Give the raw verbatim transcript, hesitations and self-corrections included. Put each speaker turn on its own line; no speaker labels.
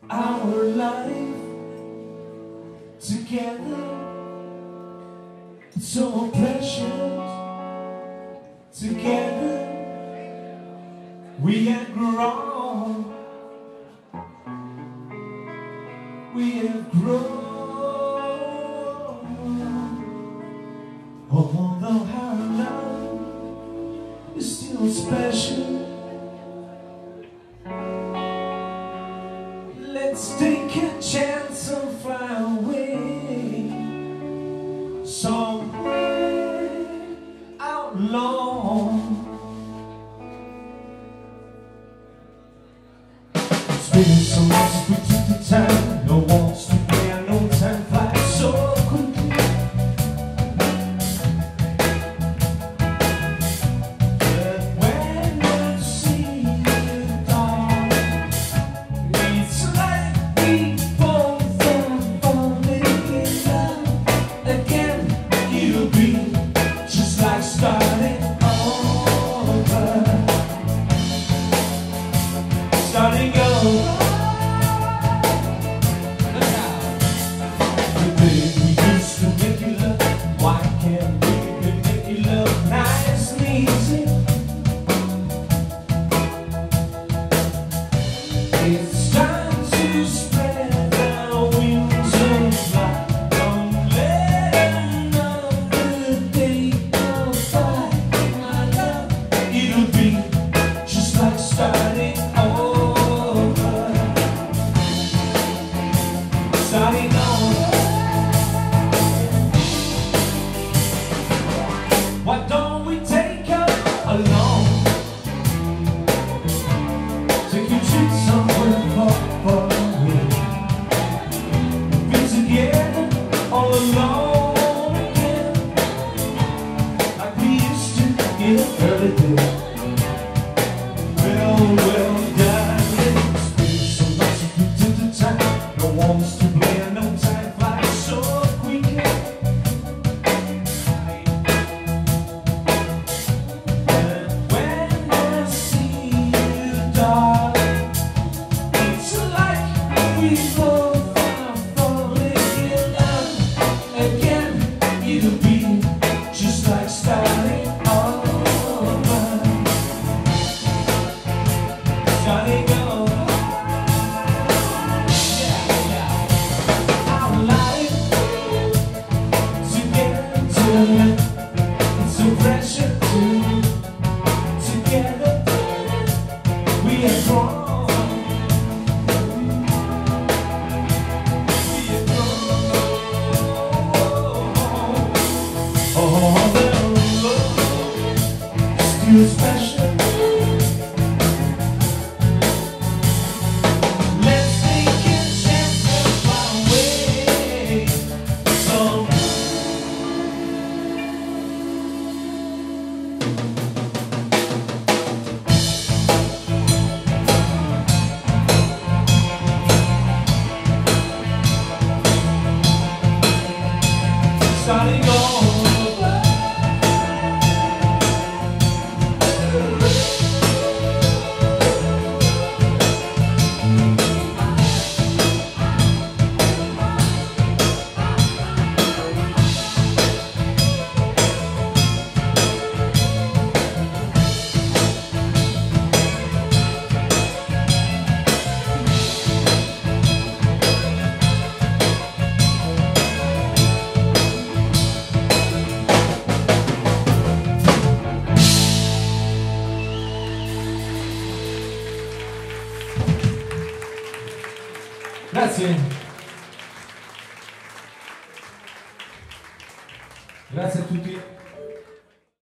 our life together. It's so precious. Together we have grown. We have grown. Although our love is still special, let's take a chance and fly away somewhere out long. It's been so long since we took the time. No wants to play, I know time flies so quickly. But when I see you, darling, it's like we both are falling in love again. It'll be just like starting over. Starting over. The day we used to make you love, why can't we make you love nice and easy? It's time to spread our wings and fly. Don't let another day go by, my love. It'll be just like starting over. Starting over. Why don't we take up along? Take you to somewhere far, far away. Be together all alone again, like we used to in the early days. Well, well, darling, it's been so long since we took the time. No one's to blame, no time flies so quickly. And when I see you, darling, it's like we both are falling in love again. It'll be just like starting over. Starting over. Yeah, yeah. Our life together, it's so precious too. Together we have grown. We have grown. Oh, the love is still special. Let's take a chance and fly away somewhere. Starting over. Grazie. Grazie a tutti.